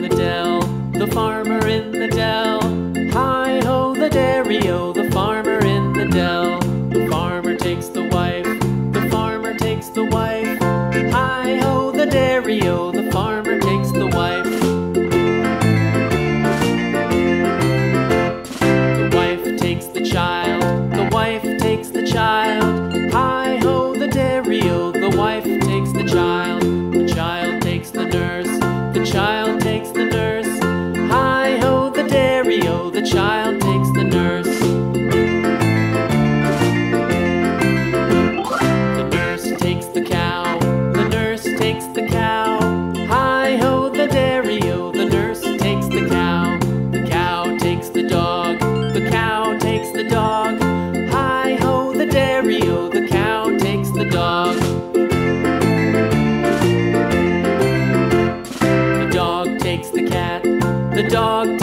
the dell, the farmer in the dell. Hi-ho, the derry-o, the farmer in the dell. The farmer takes the wife, the farmer takes the wife. Hi-ho, the derry-o, the farmer takes the wife. The wife takes the child, the wife takes the child. Hi-ho, the derry-o, the wife takes the child. The child takes the nurse, the child takes the nurse. Hi-ho, the derry-o, the child takes the nurse. The nurse takes the cow, the nurse takes the cow. Hi-ho, the derry-o, the nurse takes the cow. The cow takes the dog, the cow takes the dog. Hi-ho, the derry-o, the cow takes the dog. The dog takes the cat, the dog